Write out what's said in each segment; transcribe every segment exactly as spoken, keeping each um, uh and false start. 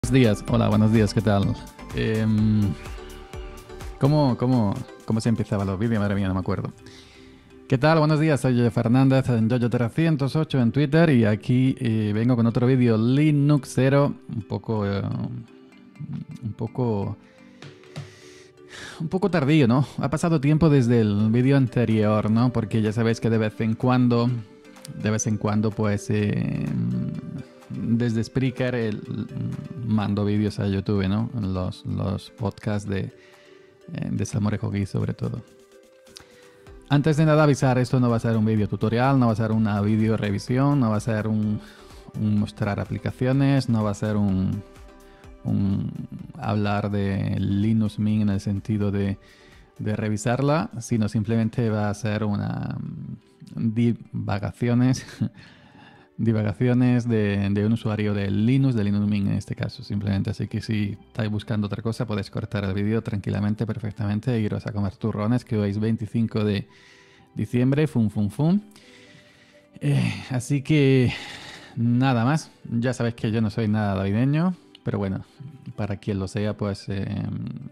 Buenos días, hola, buenos días, ¿qué tal? Eh, ¿cómo, cómo, ¿Cómo se empezaban los vídeos? Madre mía, no me acuerdo. ¿Qué tal? Buenos días, soy Yoyo Fernández en Yoyo trescientos ocho en Twitter y aquí eh, vengo con otro vídeo Linuxero, un poco, eh, un poco, un poco tardío, ¿no? Ha pasado tiempo desde el vídeo anterior, ¿no? Porque ya sabéis que de vez en cuando, de vez en cuando, pues, eh, desde Spreaker el, mando vídeos a YouTube, ¿no? Los, los podcasts de, de Salmorejo Geek sobre todo. Antes de nada avisar, esto no va a ser un vídeo tutorial, no va a ser una vídeo revisión, no va a ser un, un mostrar aplicaciones, no va a ser un, un hablar de Linux Mint en el sentido de, de revisarla, sino simplemente va a ser una divagaciones divagaciones de, de un usuario de Linux, de Linux Mint en este caso, simplemente. Así que si estáis buscando otra cosa, podéis cortar el vídeo tranquilamente, perfectamente, e iros a comer turrones, que hoy es veinticinco de diciembre, fum, fum, fum. Eh, así que nada más. Ya sabéis que yo no soy nada navideño, pero bueno, para quien lo sea, pues eh, eh,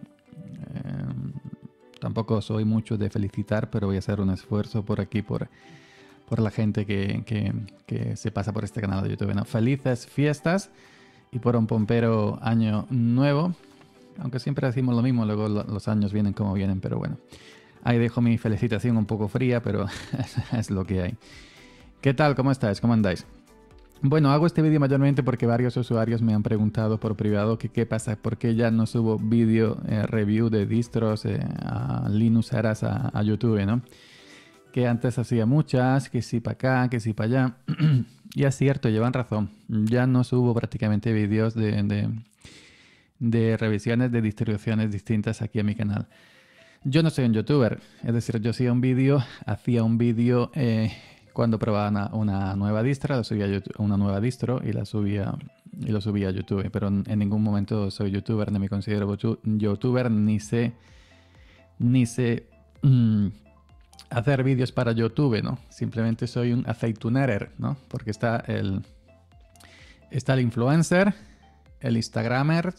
tampoco soy mucho de felicitar, pero voy a hacer un esfuerzo por aquí, por... por la gente que, que, que se pasa por este canal de YouTube, ¿no? Felices fiestas y por un pompero año nuevo. Aunque siempre decimos lo mismo, luego los años vienen como vienen, pero bueno. Ahí dejo mi felicitación un poco fría, pero es lo que hay. ¿Qué tal? ¿Cómo estáis? ¿Cómo andáis? Bueno, hago este vídeo mayormente porque varios usuarios me han preguntado por privado que qué pasa, por qué ya no subo vídeo eh, review de distros eh, a Linuxeras a, a YouTube, ¿no? Que antes hacía muchas, que sí para acá, que sí para allá. Y es cierto, llevan razón. Ya no subo prácticamente vídeos de, de, de revisiones de distribuciones distintas aquí a mi canal. Yo no soy un youtuber, es decir, yo hacía un vídeo, hacía un vídeo eh, cuando probaba una, una nueva distro, la subía a YouTube, una nueva distro y la subía y lo subía a YouTube, pero en, en ningún momento soy youtuber, ni me considero youtuber, ni sé ni sé mmm, hacer vídeos para YouTube, ¿no? Simplemente soy un aceitunerer, ¿no? Porque está el, está el influencer, el instagramer,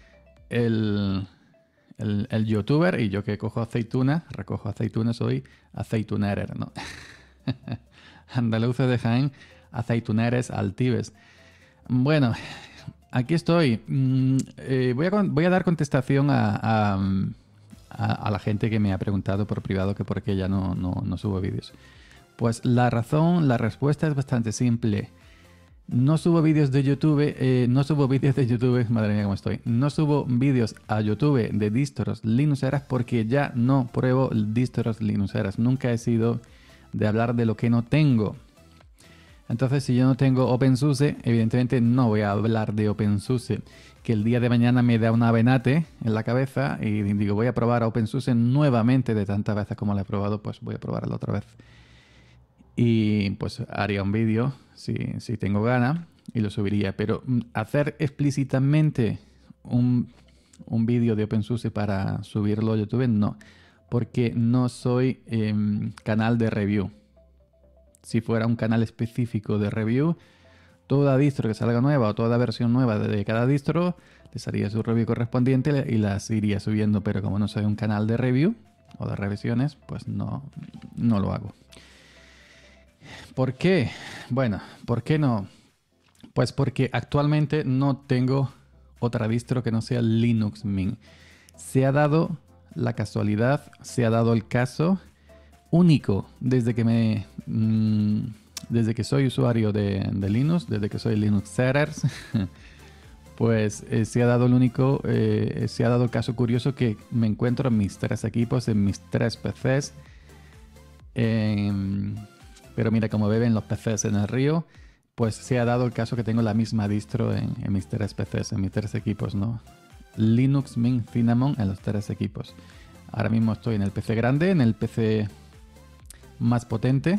el, el, el youtuber, y yo que cojo aceituna, recojo aceitunas, soy aceitunerer, ¿no? Andaluces de Jaén, aceituneres altibes. Bueno, aquí estoy. Mm, eh, voy, a, voy a dar contestación a... a A, a la gente que me ha preguntado por privado que por qué ya no, no, no subo vídeos. Pues la razón, la respuesta es bastante simple. No subo vídeos de YouTube, eh, no subo vídeos de YouTube, madre mía cómo estoy. No subo vídeos a YouTube de distros Linuxeras porque ya no pruebo distros Linuxeras. Nunca he sido de hablar de lo que no tengo. Entonces, si yo no tengo OpenSUSE, evidentemente no voy a hablar de OpenSUSE. Que el día de mañana me da una venate en la cabeza y digo, voy a probar a OpenSUSE nuevamente, de tantas veces como la he probado, pues voy a probarla otra vez. Y pues haría un vídeo, si, si tengo gana, y lo subiría. Pero hacer explícitamente un, un vídeo de OpenSUSE para subirlo a YouTube, no. Porque no soy eh, canal de review. Si fuera un canal específico de review, toda distro que salga nueva o toda versión nueva de cada distro les haría su review correspondiente y las iría subiendo, pero como no soy un canal de review o de revisiones, pues no, no lo hago. ¿Por qué? Bueno, ¿por qué no? Pues porque actualmente no tengo otra distro que no sea Linux Mint. Se ha dado la casualidad, se ha dado el caso único desde que me... Mmm, desde que soy usuario de, de Linux, desde que soy Linuxerer, pues eh, se ha dado el único, eh, se ha dado el caso curioso que me encuentro en mis tres equipos, en mis tres P Cs. Eh, pero mira, como beben los P Cs en el río, pues se ha dado el caso que tengo la misma distro en, en mis tres P Cs, en mis tres equipos, ¿no? Linux Mint Cinnamon en los tres equipos. Ahora mismo estoy en el P C grande, en el P C más potente.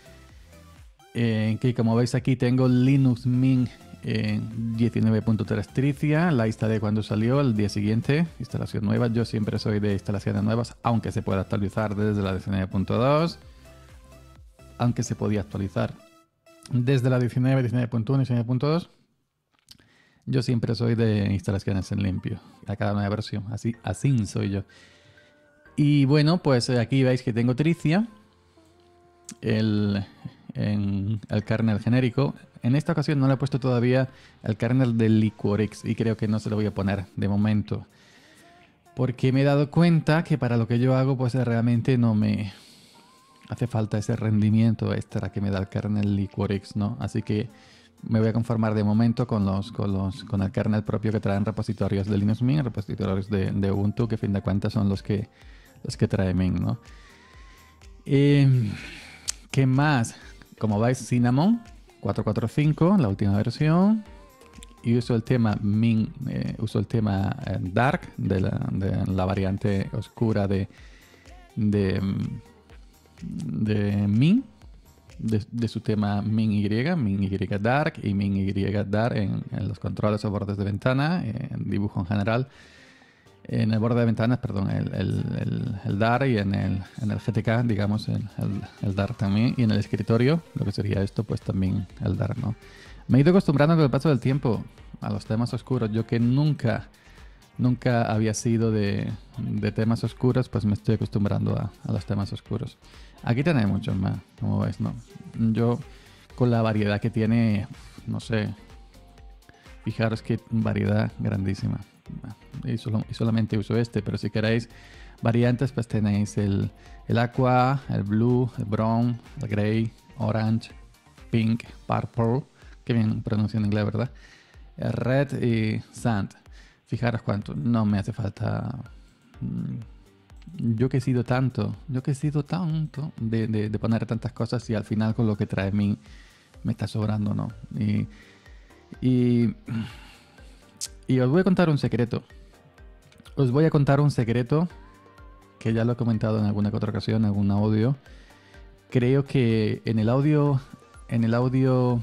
Eh, que como veis aquí tengo Linux Mint eh, diecinueve punto tres Tricia, la instalé cuando salió, el día siguiente, instalación nueva. Yo siempre soy de instalaciones nuevas, aunque se pueda actualizar desde la diecinueve punto dos, aunque se podía actualizar desde la diecinueve, diecinueve punto uno y diecinueve punto dos. Yo siempre soy de instalaciones en limpio, a cada nueva versión, así, así soy yo. Y bueno, pues aquí veis que tengo Tricia, el, en el kernel genérico. En esta ocasión no le he puesto todavía el kernel de Liquorix y creo que no se lo voy a poner de momento. Porque me he dado cuenta que para lo que yo hago, pues realmente no me hace falta ese rendimiento extra que me da el kernel Liquorix, ¿no? Así que me voy a conformar de momento con los, con los, con el kernel propio que traen repositorios de Linux Mint, repositorios de, de Ubuntu, que a fin de cuentas son los que, los que trae Mint, ¿no? Eh, ¿Qué más? Como veis, Cinnamon cuatro punto cuatro punto cinco, la última versión. Y uso el tema Mint, eh, uso el tema eh, Dark de la, de la variante oscura de, de, de Mint, de, de su tema Mint Y, Mint Y Dark y Mint Y Dark en, en los controles o bordes de ventana, en dibujo en general. En el borde de ventanas, perdón, el, el, el, el Dark, y en el, en el G T K, digamos, el, el, el Dark también. Y en el escritorio, lo que sería esto, pues también el Dark, ¿no? Me he ido acostumbrando con el paso del tiempo a los temas oscuros. Yo que nunca, nunca había sido de, de temas oscuros, pues me estoy acostumbrando a, a los temas oscuros. Aquí tenéis muchos más, como veis, ¿no? Yo, con la variedad que tiene, no sé, fijaros qué variedad grandísima. Y, solo, y solamente uso este, pero si queréis variantes, pues tenéis el, el aqua, el blue, el brown, el gray, orange, pink, purple. Qué bien pronuncio en inglés, ¿verdad? Red y sand. Fijaros cuánto. No me hace falta. Yo que he sido tanto. Yo que he sido tanto de, de, de poner tantas cosas y al final con lo que trae mí me está sobrando, ¿no? Y, y, y os voy a contar un secreto. Os voy a contar un secreto que ya lo he comentado en alguna que otra ocasión, en algún audio. Creo que en el audio. En el audio.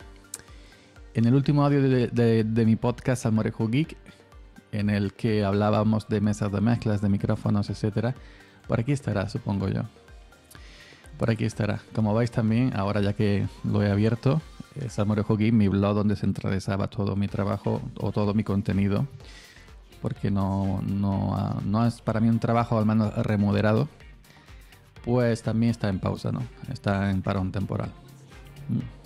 En el último audio de, de, de mi podcast Salmorejo Geek, en el que hablábamos de mesas de mezclas, de micrófonos, etcétera, por aquí estará, supongo yo. Por aquí estará. Como veis también, ahora ya que lo he abierto, eh, Salmorejo Geek, mi blog donde centralizaba todo mi trabajo o todo mi contenido, porque no, no, no es para mí un trabajo al menos remunerado, pues también está en pausa, ¿no? Está en parón temporal. Mm.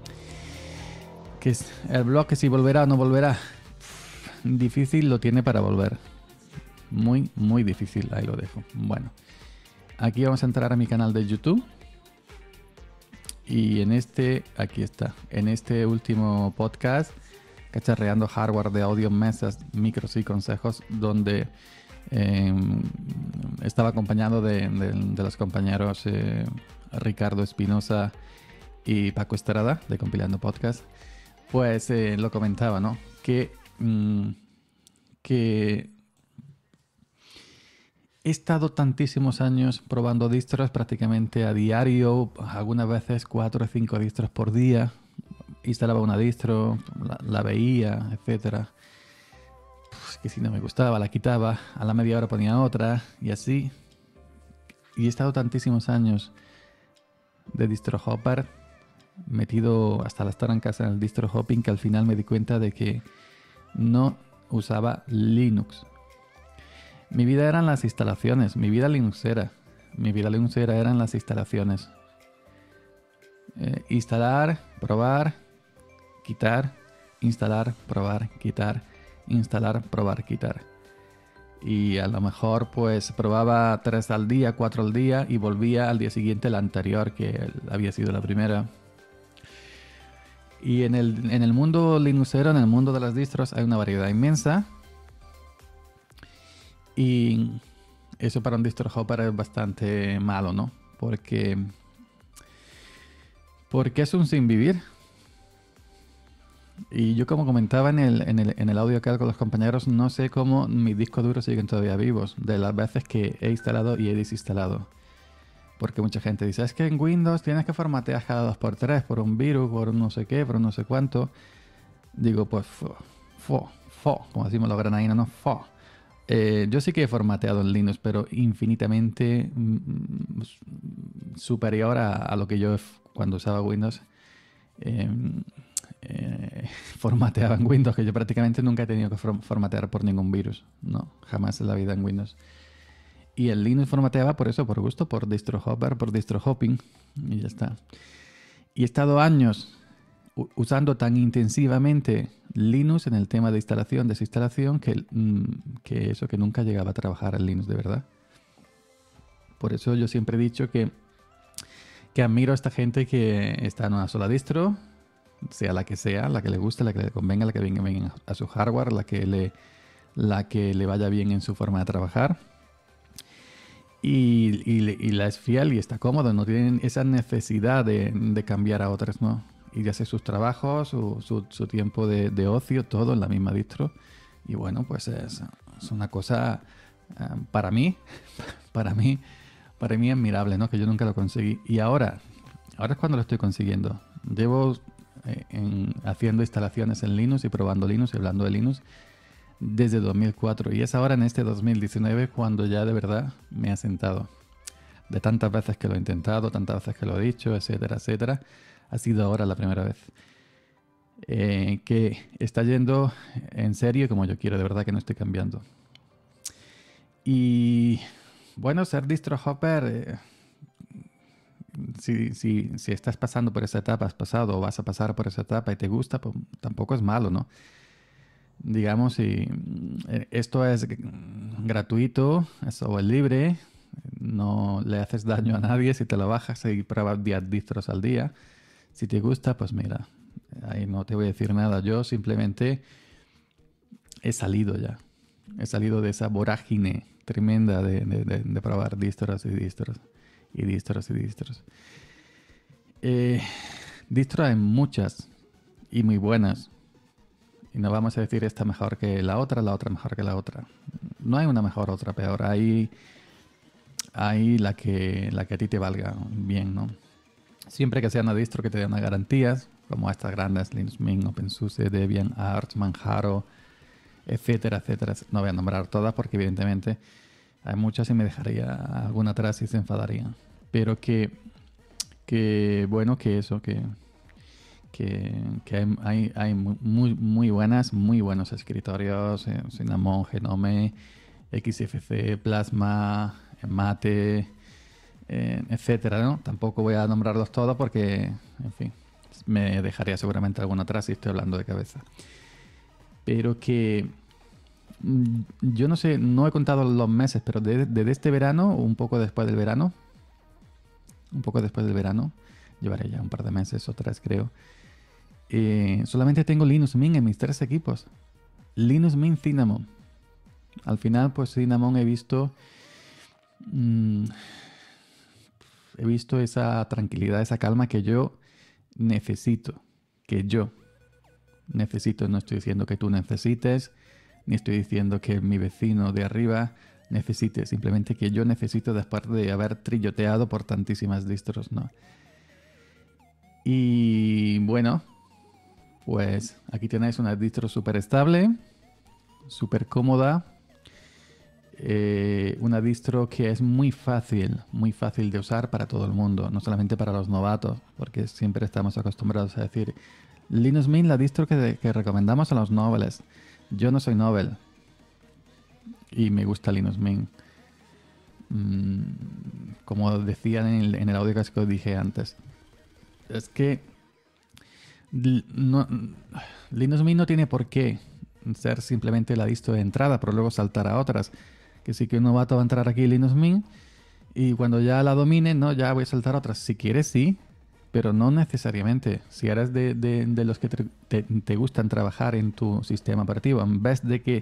Que es el blog, que si volverá o no volverá, difícil lo tiene para volver. Muy, muy difícil, ahí lo dejo. Bueno, aquí vamos a entrar a mi canal de YouTube. Y en este, aquí está, en este último podcast, cacharreando hardware de audio, mesas, micros y consejos, donde eh, estaba acompañado de, de, de los compañeros eh, Ricardo Espinosa y Paco Estrada, de Compilando Podcast. Pues eh, lo comentaba, ¿no? Que, mmm, que he estado tantísimos años probando distros prácticamente a diario, algunas veces cuatro o cinco distros por día. Instalaba una distro, la, la veía, etcétera. Pues que si no me gustaba, la quitaba, a la media hora ponía otra y así. Y he estado tantísimos años de distro hopper, metido hasta las trancas en el distro hopping, que al final me di cuenta de que no usaba Linux. Mi vida eran las instalaciones, mi vida linuxera. Mi vida linuxera eran las instalaciones. Eh, instalar, probar, quitar, instalar, probar, quitar, instalar, probar, quitar. Y a lo mejor pues probaba tres al día, cuatro al día y volvía al día siguiente la anterior, que había sido la primera. Y en el, en el mundo linuxero, en el mundo de las distros, hay una variedad inmensa. Y eso para un distro hopper es bastante malo, ¿no? Porque, porque es un sin vivir. Y yo, como comentaba en el, en el, en el audio acá con los compañeros, no sé cómo mis discos duros siguen todavía vivos de las veces que he instalado y he desinstalado. Porque mucha gente dice, es que en Windows tienes que formatear cada dos por tres por un virus, por un no sé qué, por un no sé cuánto. Digo, pues, fo, fo, fo como decimos los granadinos, no, fo. Eh, yo sí que he formateado en Linux, pero infinitamente mm, superior a, a lo que yo cuando usaba Windows. Eh, eh, formateaba en Windows, que yo prácticamente nunca he tenido que formatear por ningún virus. No, jamás en la vida en Windows. Y el Linux formateaba por eso, por gusto, por distro hopper, por distro hopping. Y ya está. Y he estado años usando tan intensivamente Linux en el tema de instalación, desinstalación, que, que eso, que nunca llegaba a trabajar en Linux de verdad. Por eso yo siempre he dicho que, que admiro a esta gente que está en una sola distro, sea la que sea, la que le guste, la que le convenga, la que venga bien a su hardware, la que le, la que le vaya bien en su forma de trabajar. Y, y, y la es fiel y está cómodo, no tienen esa necesidad de, de cambiar a otras, ¿no? Y de hacer sus trabajos, su, su, su tiempo de, de ocio, todo en la misma distro. Y bueno, pues es, es una cosa uh, para mí, para mí, para mí admirable, ¿no? Que yo nunca lo conseguí. Y ahora, ahora es cuando lo estoy consiguiendo. Llevo eh, en, haciendo instalaciones en Linux y probando Linux y hablando de Linux desde dos mil cuatro. Y es ahora en este dos mil diecinueve cuando ya de verdad me ha sentado. De tantas veces que lo he intentado, tantas veces que lo he dicho, etcétera, etcétera. Ha sido ahora la primera vez eh, que está yendo en serio como yo quiero, de verdad que no estoy cambiando. Y bueno, ser distro hopper, eh, si, si, si estás pasando por esa etapa, has pasado o vas a pasar por esa etapa y te gusta, pues tampoco es malo, ¿no? Digamos, si esto es gratuito, es software libre, no le haces daño a nadie si te lo bajas y pruebas diez distros al día. Si te gusta, pues mira, ahí no te voy a decir nada. Yo simplemente he salido ya. He salido de esa vorágine tremenda de, de, de, de probar distros y distros y distros y distros. Eh, distros hay muchas y muy buenas. Y no vamos a decir esta mejor que la otra, la otra mejor que la otra. No hay una mejor, otra peor. Hay, hay la, que, la que a ti te valga bien, ¿no? Siempre que sea una distro que te dé unas garantías, como estas grandes, Linux Mint, OpenSUSE, Debian, Arch, Manjaro, etcétera, etcétera. No voy a nombrar todas porque evidentemente hay muchas y me dejaría alguna atrás y se enfadaría. Pero que, que bueno, que eso, que... que, que hay, hay, hay muy, muy buenas, muy buenos escritorios, eh, Cinnamon, Genome, X F C, Plasma, Mate, eh, etcétera, ¿no? Tampoco voy a nombrarlos todos porque, en fin, me dejaría seguramente alguno atrás si estoy hablando de cabeza. Pero que yo no sé, no he contado los meses, pero desde de este verano, un poco después del verano, un poco después del verano, llevaré ya un par de meses o tres creo, Eh, solamente tengo Linux Mint en mis tres equipos. Linux Mint Cinnamon. Al final, pues Cinnamon he visto... Mmm, he visto esa tranquilidad, esa calma que yo necesito. Que yo necesito. No estoy diciendo que tú necesites, ni estoy diciendo que mi vecino de arriba necesite. Simplemente que yo necesito después de haber trilloteado por tantísimas distros, ¿no? Y bueno... Pues aquí tenéis una distro súper estable, súper cómoda, eh, una distro que es muy fácil, muy fácil de usar para todo el mundo, no solamente para los novatos, porque siempre estamos acostumbrados a decir Linux Mint, la distro que, que recomendamos a los nobles. Yo no soy novel y me gusta Linux Mint. Mm, como decían en el, en el audio que os dije antes, es que No, Linux Mint no tiene por qué ser simplemente la distro de entrada, pero luego saltar a otras. Que sí que un novato va a entrar aquí Linux Mint y cuando ya la domine, no, ya voy a saltar a otras. Si quieres, sí, pero no necesariamente. Si eres de, de, de los que te, te, te gustan trabajar en tu sistema operativo, en vez de que,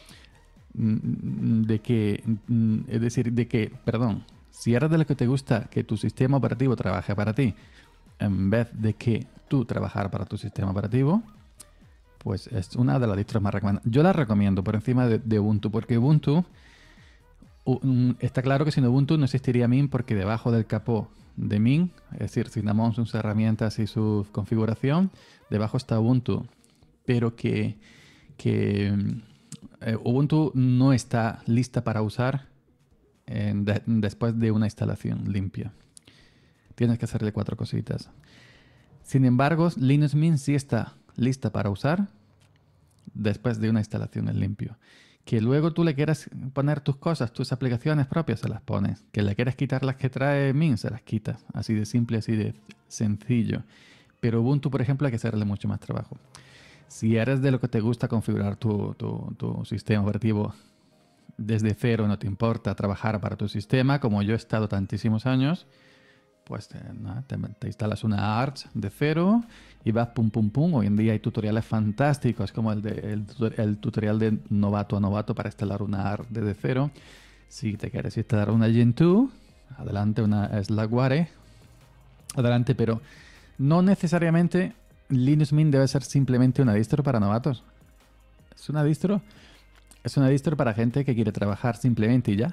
de que, es decir, de que, perdón, si eres de los que te gusta que tu sistema operativo trabaje para ti, en vez de que tú trabajar para tu sistema operativo, pues es una de las distros más recomendadas. Yo la recomiendo por encima de, de Ubuntu, porque Ubuntu, um, está claro que sin Ubuntu no existiría Mint, porque debajo del capó de Mint, es decir, Cinnamon, sus herramientas y su configuración, debajo está Ubuntu. Pero que, que eh, Ubuntu no está lista para usar eh, de, después de una instalación limpia. Tienes que hacerle cuatro cositas. Sin embargo, Linux Mint sí está lista para usar después de una instalación en limpio. Que luego tú le quieras poner tus cosas, tus aplicaciones propias, se las pones. Que le quieras quitar las que trae Mint, se las quitas. Así de simple, así de sencillo. Pero Ubuntu, por ejemplo, hay que hacerle mucho más trabajo. Si eres de lo que te gusta configurar tu, tu, tu sistema operativo desde cero, no te importa trabajar para tu sistema, como yo he estado tantísimos años, pues te, ¿no? te, te instalas una Arch de cero y vas pum pum pum. Hoy en día hay tutoriales fantásticos como el, de, el, el tutorial de novato a novato para instalar una Arch desde cero. Si te quieres instalar una Gentoo, adelante, una Slackware, adelante, pero no necesariamente Linux Mint debe ser simplemente una distro para novatos. Es una distro, es una distro para gente que quiere trabajar simplemente y ya.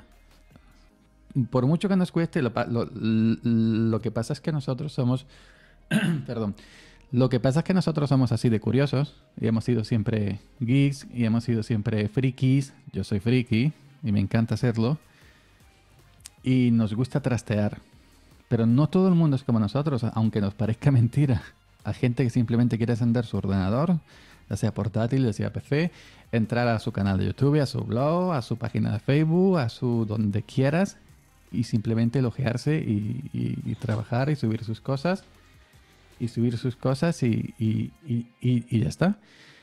Por mucho que nos cueste, lo, lo, lo que pasa es que nosotros somos, perdón, lo que pasa es que nosotros somos así de curiosos y hemos sido siempre geeks y hemos sido siempre frikis. Yo soy friki y me encanta hacerlo y nos gusta trastear, pero no todo el mundo es como nosotros, aunque nos parezca mentira. Hay gente que simplemente quiere encender su ordenador, ya sea portátil, ya sea P C, entrar a su canal de YouTube, a su blog, a su página de Facebook, a su donde quieras, y simplemente loguearse y, y, y trabajar y subir sus cosas y subir sus cosas y, y, y, y, y ya está.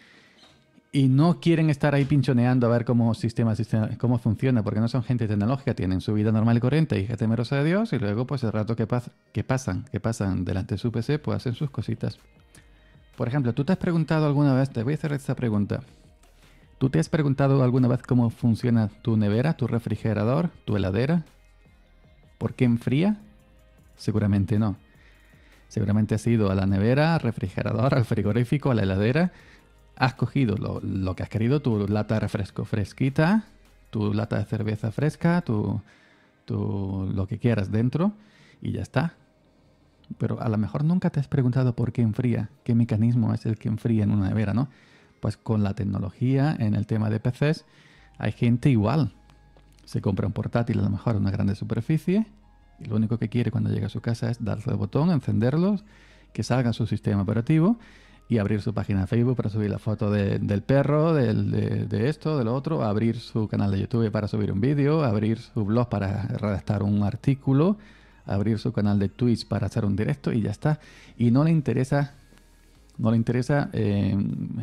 Y no quieren estar ahí pinchoneando a ver cómo sistema, sistema cómo funciona, porque no son gente tecnológica, tienen su vida normal y corriente y gente temerosa de Dios, y luego pues el rato que, pas que pasan, que pasan delante de su P C, pues hacen sus cositas. Por ejemplo, ¿tú te has preguntado alguna vez, te voy a hacer esta pregunta, ¿tú te has preguntado alguna vez cómo funciona tu nevera, tu refrigerador, tu heladera? ¿Por qué enfría? Seguramente no. Seguramente has ido a la nevera, al refrigerador, al frigorífico, a la heladera. Has cogido lo, lo que has querido, tu lata de refresco fresquita, tu lata de cerveza fresca, tu, tu, lo que quieras dentro y ya está. Pero a lo mejor nunca te has preguntado por qué enfría, qué mecanismo es el que enfría en una nevera, ¿no? Pues con la tecnología en el tema de P Cs hay gente igual. Se compra un portátil, a lo mejor una grande superficie, y lo único que quiere cuando llega a su casa es darle al botón, encenderlos, que salga su sistema operativo y abrir su página de Facebook para subir la foto de, del perro, del, de, de esto, de lo otro, abrir su canal de YouTube para subir un vídeo, abrir su blog para redactar un artículo, abrir su canal de Twitch para hacer un directo y ya está. Y no le interesa, no le interesa eh,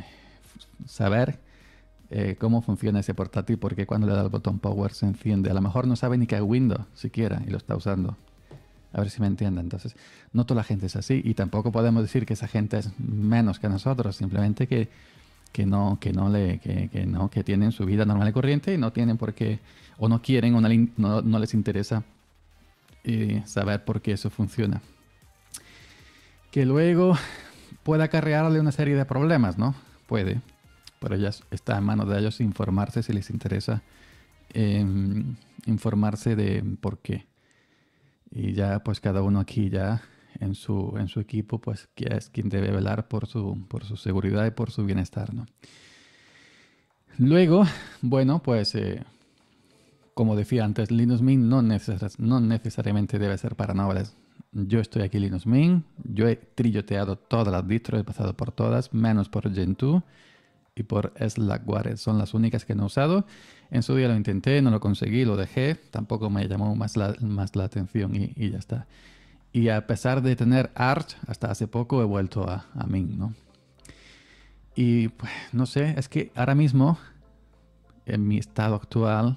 saber Eh, cómo funciona ese portátil, porque cuando le da el botón Power se enciende. A lo mejor no sabe ni que hay Windows siquiera y lo está usando. A ver si me entienden. Entonces, no toda la gente es así y tampoco podemos decir que esa gente es menos que nosotros, simplemente que, que no, que no le, que, que no, que tienen su vida normal y corriente y no tienen por qué, o no quieren, o no, no, no les interesa eh, saber por qué eso funciona. Que luego puede acarrearle una serie de problemas, ¿no? Puede. Pero ya está en manos de ellos informarse si les interesa eh, informarse de por qué. Y ya pues cada uno aquí ya en su, en su equipo pues que es quien debe velar por su, por su seguridad y por su bienestar, ¿no? Luego, bueno, pues eh, como decía antes, Linux Mint no, neces no necesariamente debe ser para nobles. Yo estoy aquí en Linux Mint, yo he trilloteado todas las distros, he pasado por todas, menos por Gentoo y por Slackware. Son las únicas que no he usado. En su día lo intenté, no lo conseguí, lo dejé. Tampoco me llamó más la, más la atención y, y ya está. Y a pesar de tener Arch, hasta hace poco he vuelto a, a Mint, ¿no? Y pues no sé, es que ahora mismo, en mi estado actual,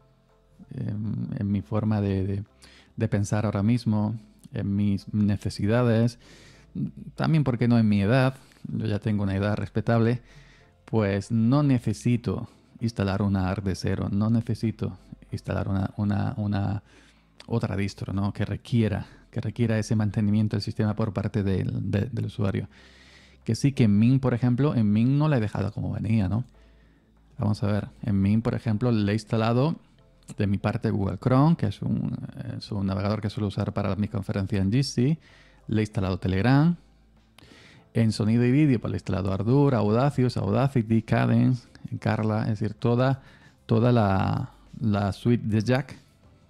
en, en mi forma de, de, de pensar ahora mismo, en mis necesidades, también porque no en mi edad, yo ya tengo una edad respetable, pues no necesito instalar una Arch de cero, no necesito instalar una, una, una otra distro, ¿no? que requiera que requiera ese mantenimiento del sistema por parte del, de, del usuario. Que sí que en Mint, por ejemplo, en Mint no la he dejado como venía, ¿no? Vamos a ver, en Mint, por ejemplo, le he instalado de mi parte Google Chrome, que es un, es un navegador que suelo usar para mi conferencia en G C, le he instalado Telegram. En sonido y vídeo, pues le he instalado Ardour, Audacious, Audacity, Cadence, Carla, es decir, toda, toda la, la suite de Jack,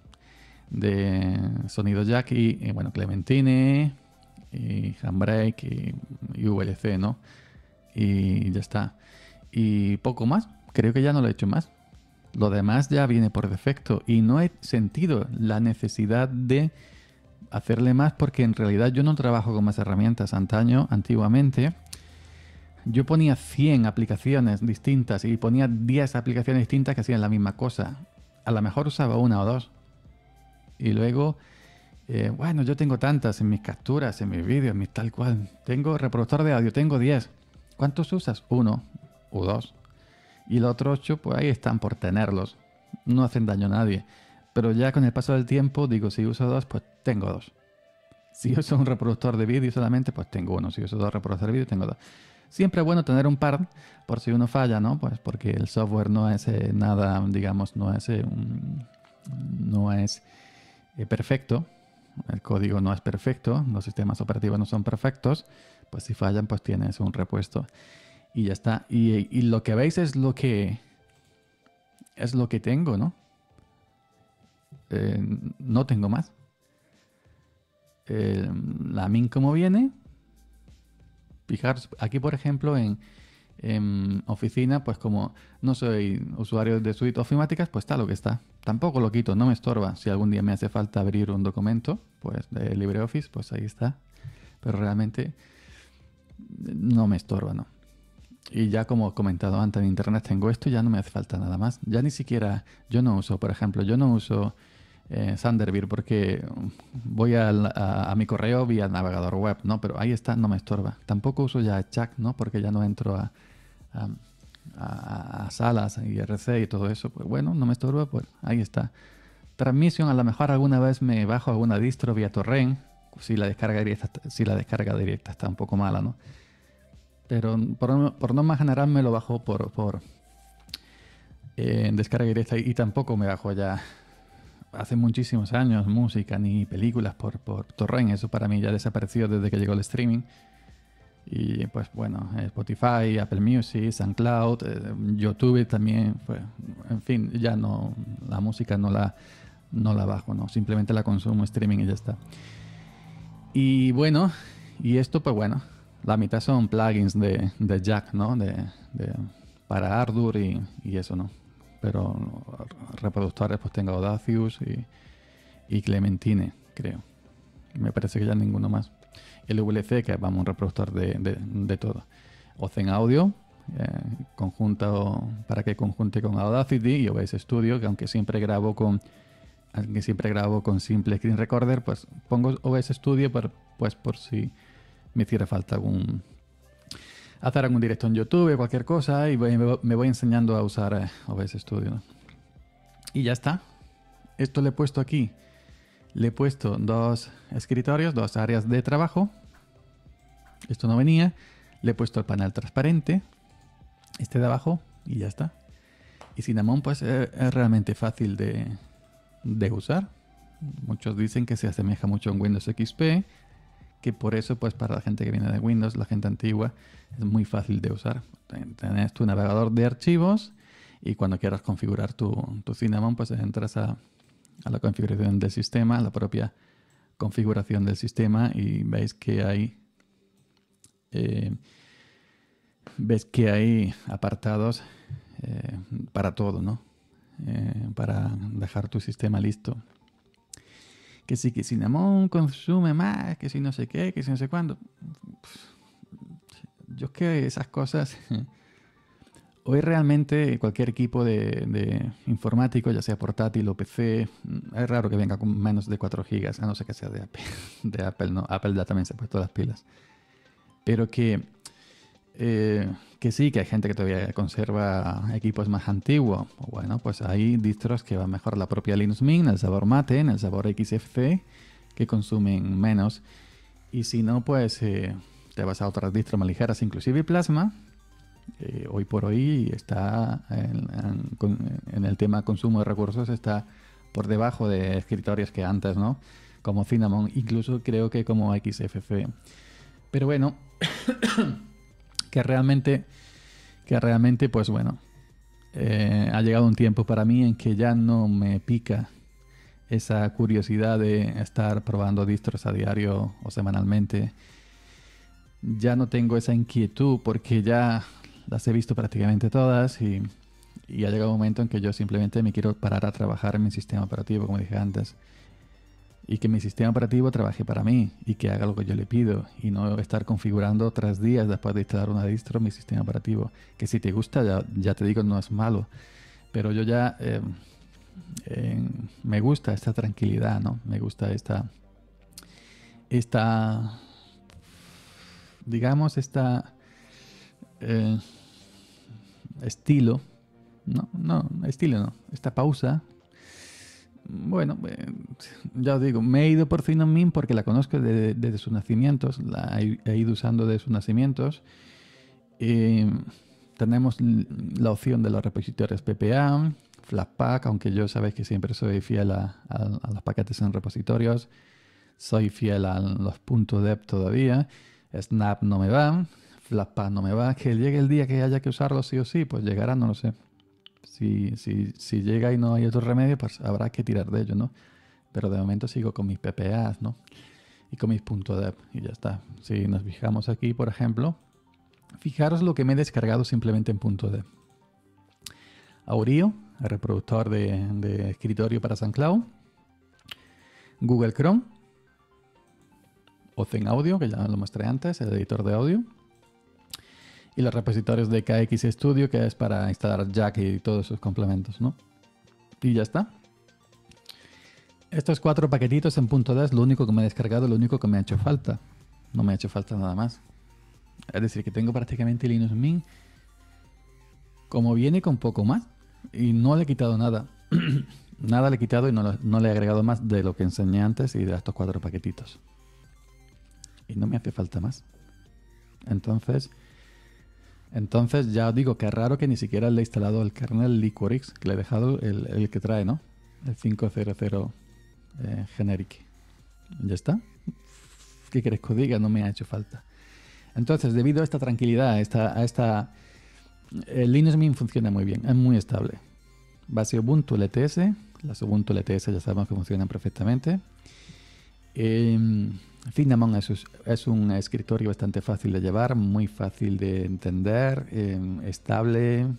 de sonido Jack y, y bueno, Clementine, y Handbrake y, y V L C, ¿no? y ya está. Y poco más. Creo que ya no lo he hecho más. Lo demás ya viene por defecto y no he sentido la necesidad de hacerle más porque en realidad yo no trabajo con más herramientas. Antaño, antiguamente, yo ponía cien aplicaciones distintas y ponía diez aplicaciones distintas que hacían la misma cosa. A lo mejor usaba una o dos. Y luego, eh, bueno, yo tengo tantas en mis capturas, en mis vídeos, en mis tal cual. Tengo reproductor de audio, tengo diez. ¿Cuántos usas? Uno o dos. Y los otros ocho, pues ahí están por tenerlos. No hacen daño a nadie. Pero ya con el paso del tiempo, digo, si uso dos, pues tengo dos. Si uso un reproductor de vídeo solamente, pues tengo uno. Si uso dos reproductores de vídeo, tengo dos. Siempre es bueno tener un par, por si uno falla, ¿no? Pues porque el software no es eh, nada, digamos, no es, eh, un, no es eh, perfecto. El código no es perfecto. Los sistemas operativos no son perfectos. Pues si fallan, pues tienes un repuesto. Y ya está. Y, y lo que veis es lo que es lo que tengo, ¿no? Eh, no tengo más. Eh, la min como viene. Fijaros, aquí por ejemplo en, en oficina, pues como no soy usuario de suite ofimáticas, pues está lo que está. Tampoco lo quito, no me estorba. Si algún día me hace falta abrir un documento, pues de LibreOffice, pues ahí está. Pero realmente no me estorba, ¿no? Y ya como he comentado antes, en internet tengo esto y ya no me hace falta nada más. Ya ni siquiera, yo no uso, por ejemplo, yo no uso eh, Thunderbird porque voy al, a, a mi correo vía navegador web, ¿no? Pero ahí está, no me estorba. Tampoco uso ya Chat, ¿no? Porque ya no entro a, a, a, a salas y R C y todo eso. Pues bueno, no me estorba, pues ahí está. Transmission, a lo mejor alguna vez me bajo alguna distro vía torrent, si la descarga directa, si la descarga directa está un poco mala, ¿no? Pero por, por norma general me lo bajo por, por eh, descarga directa y, y tampoco me bajo ya hace muchísimos años música ni películas por, por torrent. Eso para mí ya desapareció desde que llegó el streaming. Y pues bueno, Spotify, Apple Music, SoundCloud, eh, YouTube también. Pues, en fin, ya no, la música no la, no la bajo, ¿no? Simplemente la consumo streaming y ya está. Y bueno, y esto pues bueno. La mitad son plugins de, de Jack, ¿no? De, de, para Ardour y, y eso, ¿no? Pero reproductores pues tengo Audacious y, y Clementine, creo. Me parece que ya ninguno más. El V L C, que vamos, un reproductor de, de, de todo. Ozen Audio, eh, conjunto, para que conjunte con Audacity y O B S Studio, que aunque siempre grabo con aunque siempre grabo con simple Screen Recorder, pues pongo O B S Studio por, pues por si me hiciera falta algún hacer algún directo en YouTube, cualquier cosa, y voy, me voy enseñando a usar eh, O B S Studio, ¿no? Y ya está. Esto le he puesto aquí. Le he puesto dos escritorios, dos áreas de trabajo. Esto no venía. Le he puesto el panel transparente, este de abajo, y ya está. Y Cinnamon pues es, es realmente fácil de, de usar. Muchos dicen que se asemeja mucho a un Windows X P, que por eso, pues para la gente que viene de Windows, la gente antigua, es muy fácil de usar. Tienes tu navegador de archivos y cuando quieras configurar tu, tu Cinnamon, pues entras a, a la configuración del sistema, la propia configuración del sistema, y veis que hay eh, ves que hay apartados eh, para todo, ¿no? Eh, para dejar tu sistema listo. Que sí, que Cinnamon consume más, que si no sé qué, que si no sé cuándo. Yo es que esas cosas... Hoy realmente cualquier equipo de, de informático, ya sea portátil o P C, es raro que venga con menos de cuatro gigas, a no ser que sea de Apple. De Apple, no. Apple ya también se ha puesto las pilas. Pero que, eh, que sí, que hay gente que todavía conserva equipos más antiguos. Bueno, pues hay distros que van mejor la propia Linux Mint, el sabor Mate, el sabor X F C, que consumen menos. Y si no, pues eh, te vas a otras distros más ligeras, inclusive Plasma. Eh, hoy por hoy está en, en, en el tema consumo de recursos, está por debajo de escritorios que antes, ¿no? Como Cinnamon, incluso creo que como X F C. Pero bueno, que realmente, que realmente, pues bueno, eh, ha llegado un tiempo para mí en que ya no me pica esa curiosidad de estar probando distros a diario o semanalmente. ya no tengo esa inquietud porque ya las he visto prácticamente todas y, y ha llegado un momento en que yo simplemente me quiero parar a trabajar en mi sistema operativo, como dije antes. Y que mi sistema operativo trabaje para mí y que haga lo que yo le pido y no estar configurando tras días después de instalar una distro mi sistema operativo. Que si te gusta, ya, ya te digo, no es malo. Pero yo ya eh, eh, me gusta esta tranquilidad, ¿no? Me gusta esta, esta digamos, esta eh, estilo, no, no, estilo no, esta pausa. Bueno, eh, ya os digo, me he ido por Cinnamon porque la conozco desde, desde sus nacimientos, la he, he ido usando desde sus nacimientos. Eh, tenemos la opción de los repositorios P P A, Flatpak, aunque yo sabéis que siempre soy fiel a, a, a los paquetes en repositorios, soy fiel a los .deb todavía, Snap no me va, Flatpak no me va, que llegue el día que haya que usarlo sí o sí, pues llegará, no lo sé. Si, si, si llega y no hay otro remedio, pues habrá que tirar de ello, ¿no? Pero de momento sigo con mis P P As, ¿no? Y con mis .deb y ya está. Si nos fijamos aquí, por ejemplo, fijaros lo que me he descargado simplemente en .deb. Aurio, el reproductor de, de escritorio para SoundCloud. Google Chrome. Ozen Audio, que ya lo mostré antes, el editor de audio. Y los repositorios de K X Studio, que es para instalar Jack y todos sus complementos, ¿no? Y ya está. Estos cuatro paquetitos en .deb es lo único que me he descargado, lo único que me ha hecho falta. No me ha hecho falta nada más. Es decir, que tengo prácticamente Linux Mint como viene con poco más. Y no le he quitado nada. Nada le he quitado y no, lo, no le he agregado más de lo que enseñé antes y de estos cuatro paquetitos. Y no me hace falta más. Entonces... Entonces ya os digo que es raro que ni siquiera le he instalado el kernel Liquorix, que le he dejado el, el que trae, ¿no? El cinco punto cero punto cero eh, generic. Ya está. ¿Qué queréis que os diga? No me ha hecho falta. Entonces, debido a esta tranquilidad, a esta, a esta el Linux Mint funciona muy bien, es muy estable. Base Ubuntu L T S, las Ubuntu L T S ya sabemos que funcionan perfectamente. Eh, Cinnamon es, es un escritorio bastante fácil de llevar, muy fácil de entender, eh, estable,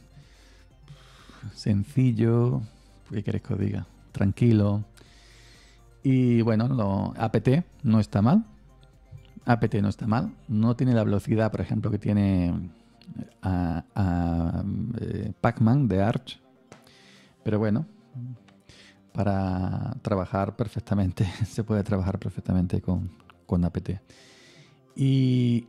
sencillo, ¿qué queréis que os diga? Tranquilo. Y bueno, lo, apt no está mal. apt no está mal. No tiene la velocidad, por ejemplo, que tiene a, a, eh, Pacman de Arch. Pero bueno, para trabajar perfectamente, se puede trabajar perfectamente con, con apt. Y,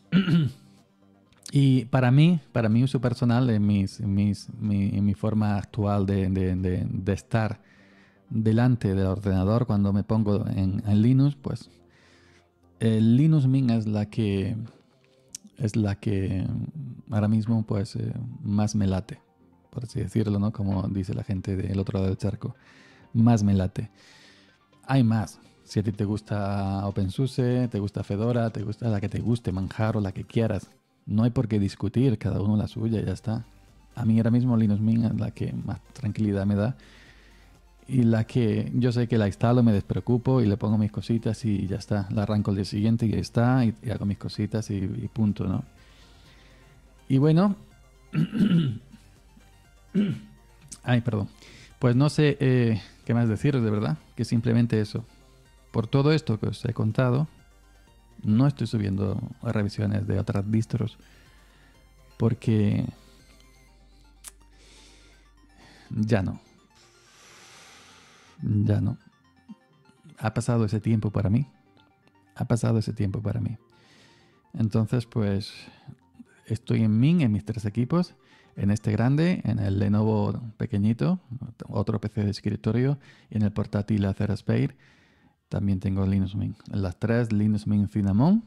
y para mí, para mi uso personal, en, mis, en, mis, mi, en mi forma actual de, de, de, de estar delante del ordenador cuando me pongo en, en Linux, pues el Linux Mint es la que es la que ahora mismo pues eh, más me late, por así decirlo, ¿no? Como dice la gente del otro lado del charco, más me late. Hay más. Si a ti te gusta OpenSUSE, te gusta Fedora, te gusta la que te guste, Manjaro, la que quieras, no hay por qué discutir, cada uno la suya y ya está. A mí ahora mismo Linux Mint es la que más tranquilidad me da y la que yo sé que la instalo, me despreocupo y le pongo mis cositas y ya está. La arranco el día siguiente y ya está, y, y hago mis cositas y, y punto, ¿no? Y bueno, ay, perdón. Pues no sé eh, qué más deciros, de verdad, que simplemente eso. Por todo esto que os he contado, no estoy subiendo revisiones de otras distros porque ya no. Ya no. Ha pasado ese tiempo para mí. Ha pasado ese tiempo para mí. Entonces, pues, estoy en Mint, en mis tres equipos, en este grande, en el Lenovo pequeñito, otro P C de escritorio, y en el portátil Acer Aspire. También tengo Linux Mint. En las tres, Linux Mint Cinnamon.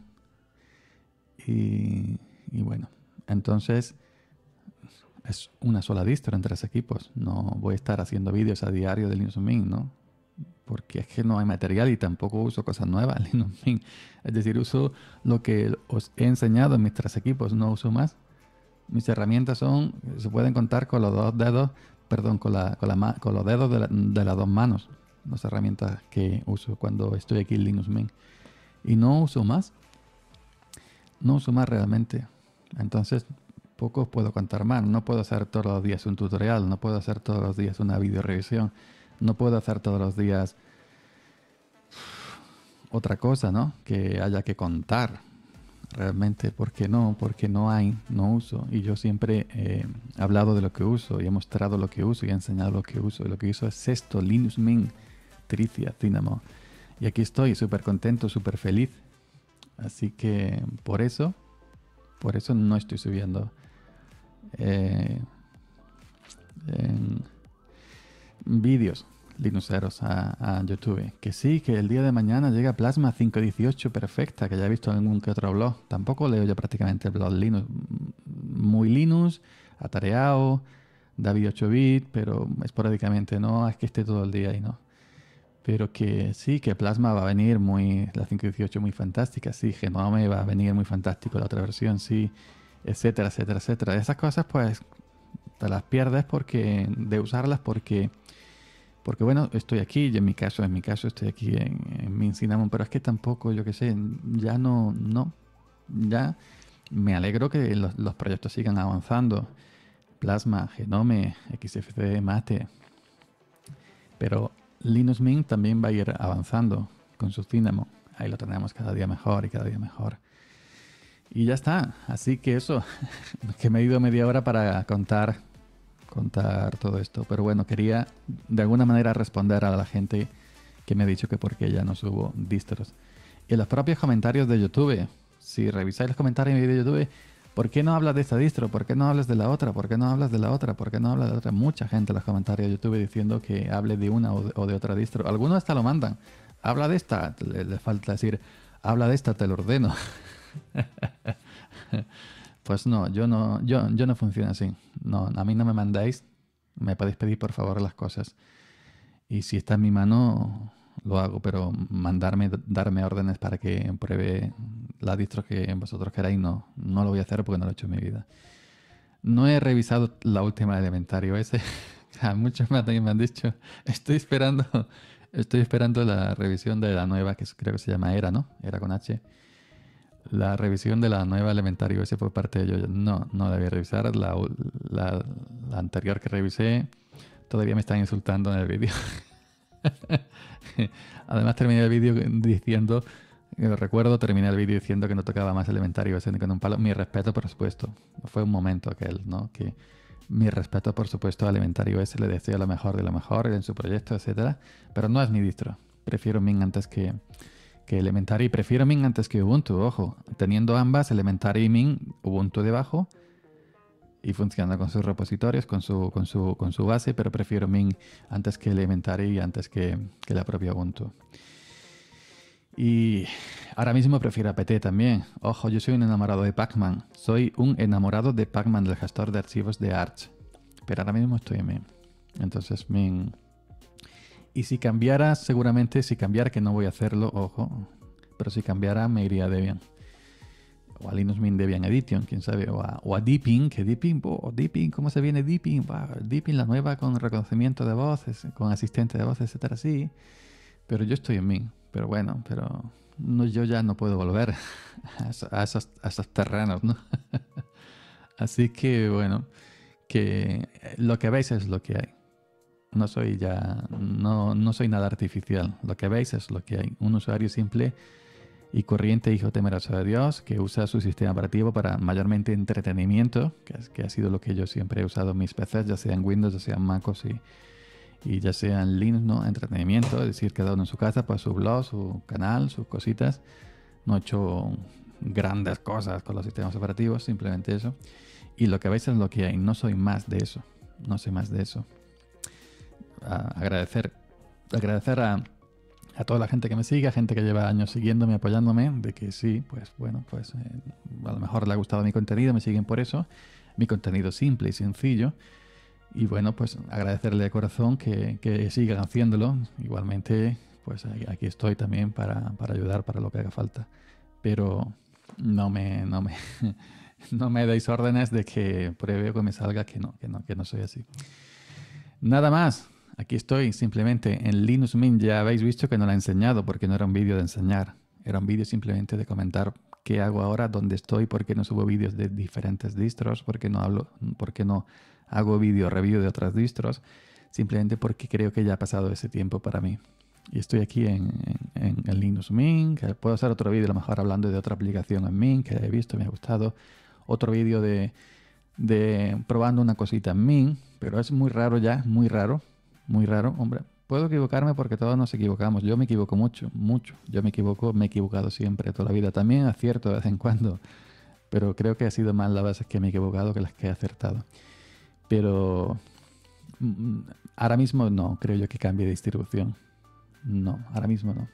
Y, y bueno, entonces es una sola distro en tres equipos. No voy a estar haciendo vídeos a diario de Linux Mint, ¿no? Porque es que no hay material y tampoco uso cosas nuevas en Linux Mint. Es decir, uso lo que os he enseñado en mis tres equipos, no uso más. Mis herramientas son, se pueden contar con los dos dedos, perdón, con, la, con, la, con los dedos de, la, de las dos manos. Las herramientas que uso cuando estoy aquí en Linux Mint. Y no uso más. No uso más realmente. Entonces, poco puedo contar más. No puedo hacer todos los días un tutorial, no puedo hacer todos los días una video revisión, no puedo hacer todos los días otra cosa, ¿no? Que haya que contar realmente, porque no, porque no hay, no uso. Y yo siempre he hablado de lo que uso y he mostrado lo que uso y he enseñado lo que uso. Y lo que uso es esto, Linux Mint Tricia Cinnamon. Y aquí estoy súper contento, súper feliz. Así que por eso, por eso no estoy subiendo eh, en vídeos linuxeros a, a YouTube. Que sí, que el día de mañana llega Plasma cinco dieciocho perfecta, que ya he visto en algún que otro blog. Tampoco leo yo prácticamente el blog Linux. Muy Linux, atareado, David ocho bit, pero esporádicamente no, es que esté todo el día ahí, ¿no? Pero que sí, que Plasma va a venir muy, la cinco dieciocho muy fantástica, sí, Genome va a venir muy fantástico, la otra versión, sí, etcétera, etcétera, etcétera. Esas cosas pues te las pierdes porque de usarlas porque porque bueno, estoy aquí y en mi caso, en mi caso estoy aquí en, en Mint Cinnamon, pero es que tampoco, yo qué sé, ya no, no, ya me alegro que los, los proyectos sigan avanzando. Plasma, Genome, X F C, Mate, pero Linux Mint también va a ir avanzando con su Cinnamon. Ahí lo tenemos cada día mejor y cada día mejor. Y ya está. Así que eso, que me he ido media hora para contar, contar todo esto. Pero bueno, quería de alguna manera responder a la gente que me ha dicho que por qué ya no subo distros. Y en los propios comentarios de YouTube, si revisáis los comentarios de YouTube, ¿por qué no hablas de esta distro? ¿Por qué no hablas de la otra? ¿Por qué no hablas de la otra? ¿Por qué no hablas de la otra? Mucha gente en los comentarios de YouTube diciendo que hable de una o de, o de otra distro. Algunos hasta lo mandan. Habla de esta. Le, le falta decir, habla de esta, te lo ordeno. Pues no, yo no, yo, yo no funciono así. No, a mí no me mandáis. Me podéis pedir por favor las cosas. Y si está en mi mano, lo hago, pero mandarme, darme órdenes para que pruebe la distro que vosotros queráis, no, no lo voy a hacer porque no lo he hecho en mi vida. No he revisado la última Elementario ese. A muchos me han, me han dicho, estoy esperando, estoy esperando la revisión de la nueva, que creo que se llama Era, ¿no? Era con H. La revisión de la nueva Elementario ese por parte de yo. No, no debía revisar. La, la, la anterior que revisé, todavía me están insultando en el vídeo. Además terminé el vídeo diciendo, recuerdo terminé el vídeo diciendo que no tocaba más Elementario ese ni con un palo. Mi respeto, por supuesto. Fue un momento aquel, ¿no? Que mi respeto, por supuesto, a Elementario ese, le deseo lo mejor de lo mejor en su proyecto, etcétera. Pero no es mi distro. Prefiero Mint antes que, que Elementary. Prefiero Mint antes que Ubuntu, ojo. Teniendo ambas, Elementary y Mint, Ubuntu debajo, y funcionando con sus repositorios, con su, con su, con su base, pero prefiero Mint antes que Elementary y antes que, que la propia Ubuntu. Y ahora mismo prefiero apt también. Ojo, yo soy un enamorado de Pacman. Soy un enamorado de Pacman, del gestor de archivos de Arch. Pero ahora mismo estoy en Mint. Entonces, Mint. Y si cambiara, seguramente, si cambiara, que no voy a hacerlo, ojo. Pero si cambiara, me iría a Debian. O a Linux Mint Debian Edition, quién sabe. O a, o a Deepin, que Deepin, oh, Deepin, ¿cómo se viene Deepin? Wow, Deepin, la nueva con reconocimiento de voces, con asistente de voces, etcétera, sí. Pero yo estoy en Mint. Pero bueno, pero no, yo ya no puedo volver a esos, a esos, a esos terrenos, ¿no? Así que bueno, que lo que veis es lo que hay. No soy ya, no, no soy nada artificial. Lo que veis es lo que hay. Un usuario simple y corriente, hijo temeroso de Dios, que usa su sistema operativo para mayormente entretenimiento, que, es, que ha sido lo que yo siempre he usado en mis P Cs, ya sean Windows, ya sean MacOS y y ya sea en Linux, ¿no? Entretenimiento, es decir, cada uno en su casa, pues su blog, su canal, sus cositas. No he hecho grandes cosas con los sistemas operativos, simplemente eso. Y lo que veis es lo que hay, no soy más de eso, no soy más de eso. A agradecer, agradecer a, a toda la gente que me sigue, a gente que lleva años siguiéndome, apoyándome, de que sí, pues bueno, pues eh, a lo mejor le ha gustado mi contenido, me siguen por eso. Mi contenido simple y sencillo. Y bueno, pues agradecerle de corazón que, que sigan haciéndolo. Igualmente, pues aquí estoy también para, para ayudar para lo que haga falta. Pero no me, no me, no me deis órdenes de que pruebe o que me salga que no, que no, que no soy así. Nada más. Aquí estoy simplemente en Linux Mint. Ya habéis visto que no lo he enseñado porque no era un vídeo de enseñar. Era un vídeo simplemente de comentar qué hago ahora, dónde estoy, por qué no subo vídeos de diferentes distros, por qué no hablo, por qué no hago vídeo review de otras distros, simplemente porque creo que ya ha pasado ese tiempo para mí. Y estoy aquí en, en, en Linux Mint, que puedo hacer otro vídeo a lo mejor hablando de otra aplicación en Mint que he visto, me ha gustado. Otro vídeo de, de probando una cosita en Mint, pero es muy raro ya, muy raro, muy raro. Hombre, puedo equivocarme porque todos nos equivocamos. Yo me equivoco mucho, mucho. Yo me equivoco, me he equivocado siempre, toda la vida. También acierto de vez en cuando, pero creo que ha sido más las veces que me he equivocado que las que he acertado. Pero mm, ahora mismo no, creo yo que cambie de distribución. No, ahora mismo no.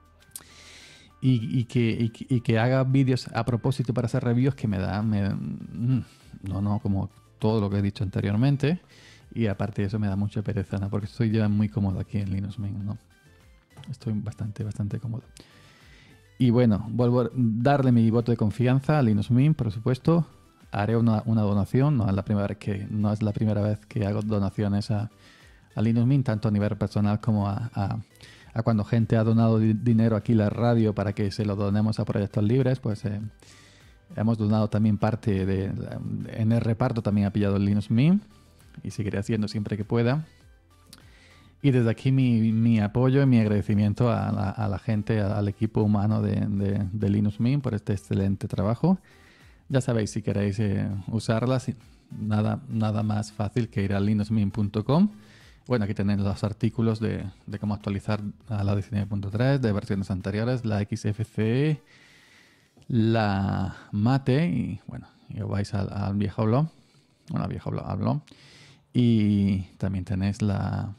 Y, y, que, y, que, y que haga vídeos a propósito para hacer reviews que me da... Me, no, no, como todo lo que he dicho anteriormente. Y aparte de eso me da mucha pereza, ¿no? Porque estoy ya muy cómodo aquí en Linux Mint, ¿no? Estoy bastante, bastante cómodo. Y bueno, vuelvo a darle mi voto de confianza a Linux Mint, por supuesto. Haré una, una donación. No es la primera vez que, no es la primera vez que hago donaciones a, a Linux Mint, tanto a nivel personal como a... a a cuando gente ha donado di dinero aquí a la radio para que se lo donemos a proyectos libres, pues eh, hemos donado también parte de, de... En el reparto también ha pillado el Linux Mint y seguiré haciendo siempre que pueda. Y desde aquí mi, mi apoyo y mi agradecimiento a la, a la gente, a, al equipo humano de, de, de Linux Mint por este excelente trabajo. Ya sabéis, si queréis eh, usarlas, nada, nada más fácil que ir a linux mint punto com. Bueno, aquí tenéis los artículos de, de cómo actualizar a la diecinueve punto tres, de versiones anteriores, la X F C E, la Mate, y bueno, y os vais al, al viejo blog, bueno, al viejo blog, al blog, y también tenéis la,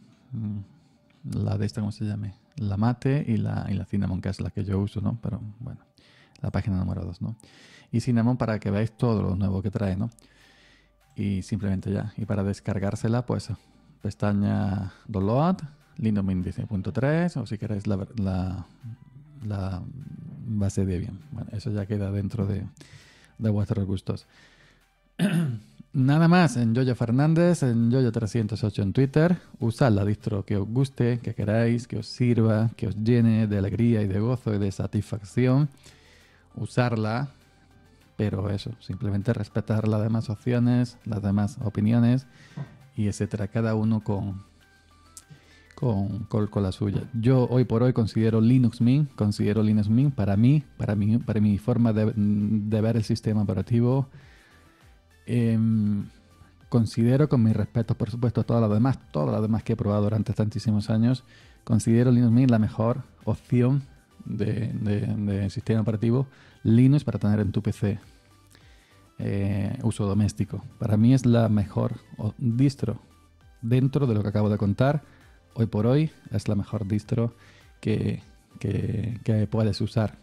la de esta, ¿cómo se llame? La Mate y la, y la Cinnamon, que es la que yo uso, ¿no? Pero bueno, la página número dos, ¿no? Y Cinnamon para que veáis todo lo nuevo que trae, ¿no? Y simplemente ya, y para descargársela, pues... pestaña Download, Linux Mint diecinueve punto tres, o si queréis la, la, la base Debian. Bueno, eso ya queda dentro de, de vuestros gustos. Nada más en Yoyo Fernández, en Yoyo trescientos ocho en Twitter. Usad la distro que os guste, que queráis, que os sirva, que os llene de alegría y de gozo y de satisfacción. Usarla, pero eso, simplemente respetar las demás opciones, las demás opiniones, y etcétera, cada uno con, con, con, con la suya. Yo hoy por hoy considero Linux Mint, considero Linux Mint para mí, para mí, para mi forma de, de ver el sistema operativo. Eh, considero, con mi respeto, por supuesto, a todas las demás, todas las demás que he probado durante tantísimos años, considero Linux Mint la mejor opción de, de, de sistema operativo Linux para tener en tu P C. Eh, uso doméstico. Para mí es la mejor distro dentro de lo que acabo de contar. Hoy por hoy es la mejor distro que, que, que puedes usar.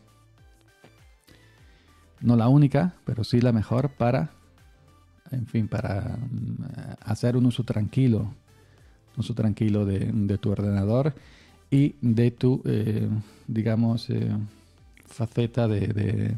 No la única, pero sí la mejor para, en fin, para hacer un uso tranquilo, un uso tranquilo de, de tu ordenador y de tu, eh, digamos, eh, faceta de, de,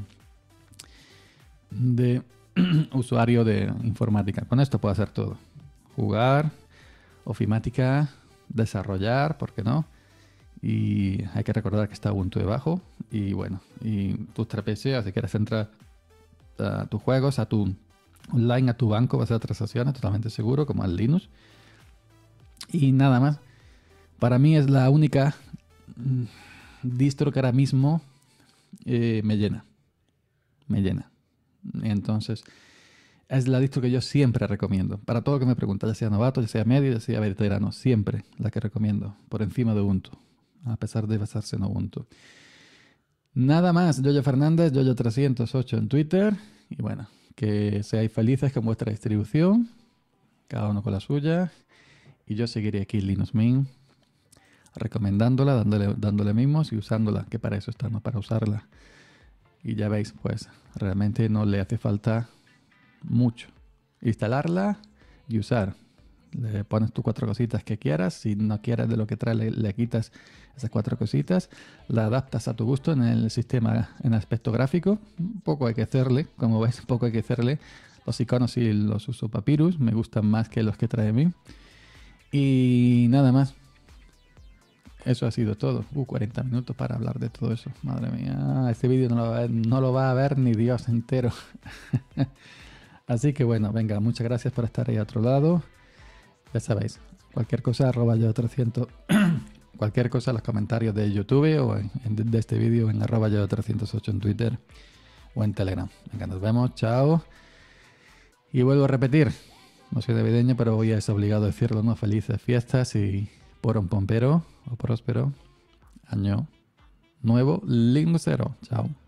de usuario de informática. Con esto puedo hacer todo. Jugar, ofimática, desarrollar, ¿por qué no? Y hay que recordar que está Ubuntu debajo. Y bueno, y tus tres P C, si quieres entrar a tus juegos, a tu online, a tu banco, va a hacer transacciones, totalmente seguro, como al Linux. Y nada más. Para mí es la única distro que ahora mismo eh, me llena. Me llena. Entonces, es la distro que yo siempre recomiendo. Para todo lo que me pregunta, ya sea novato, ya sea medio, ya sea veterano, siempre la que recomiendo, por encima de Ubuntu, a pesar de basarse en Ubuntu. Nada más, Yoyo Fernández, Yoyo trescientos ocho en Twitter. Y bueno, que seáis felices con vuestra distribución, cada uno con la suya. Y yo seguiré aquí Linux Mint, recomendándola, dándole, dándole mimos y usándola, que para eso estamos, para usarla. Y ya veis, pues realmente no le hace falta mucho. Instalarla y usar. Le pones tus cuatro cositas que quieras. Si no quieres de lo que trae, le, le quitas esas cuatro cositas. La adaptas a tu gusto en el sistema, en aspecto gráfico. Un poco hay que hacerle, como veis, un poco hay que hacerle. Los iconos sí los uso Papyrus. Me gustan más que los que trae a mí. Y nada más. eso ha sido todo. Uh, cuarenta minutos para hablar de todo eso. Madre mía, este vídeo no, lo va a ver- no lo va a ver ni Dios entero. Así que bueno, venga, muchas gracias por estar ahí a otro lado. Ya sabéis, cualquier cosa, arroba yo trescientos. Cualquier cosa en los comentarios de YouTube o en, en- de este vídeo en arroba yo trescientos ocho en Twitter o en Telegram. Venga, nos vemos, chao. Y vuelvo a repetir, no soy navideño, pero hoy es obligado decirlo, ¿no? Felices fiestas y por un pompero o próspero año nuevo, lindo cero. Chao.